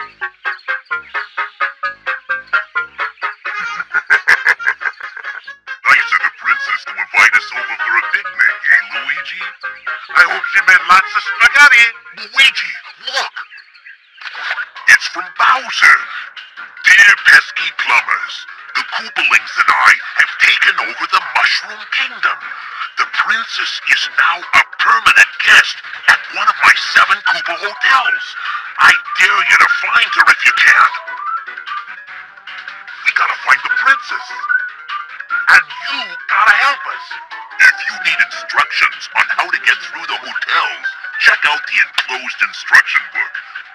Nice of the princess to invite us over for a picnic, eh, Luigi? I hope she made lots of spaghetti. Luigi, look! It's from Bowser. Dear pesky plumbers, the Koopalings and I have taken over the Mushroom Kingdom. The princess is now a permanent guest at one of my 7 Koopa hotels. I dare you to find her if you can. We gotta find the princess. And you gotta help us. If you need instructions on how to get through the hotels, check out the enclosed instruction book.